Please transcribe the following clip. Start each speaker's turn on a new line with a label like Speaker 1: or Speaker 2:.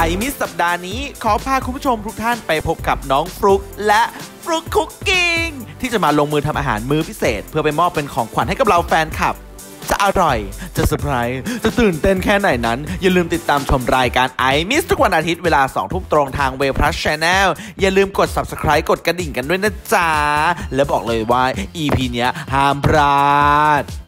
Speaker 1: มิสสัปดาห์นี้ขอพาคุณผู้ชมทุกท่านไปพบกับน้องฟลุ๊กและฟลุ๊กคุกกิ้งที่จะมาลงมือทำอาหารมื้อพิเศษเพื่อไปมอบเป็นของขวัญให้กับเราแฟนคลับจะอร่อยจะเซอร์ไพรส์จะตื่นเต้นแค่ไหนนั้นอย่าลืมติดตามชมรายการไอมิสทุกวันอาทิตย์เวลา 20:00 นตรงทางเวพลัส Channel อย่าลืมกด Subscribe กดกระดิ่งกันด้วยนะจ๊ะและบอกเลยว่า EP เนี้ยห้ามพลาด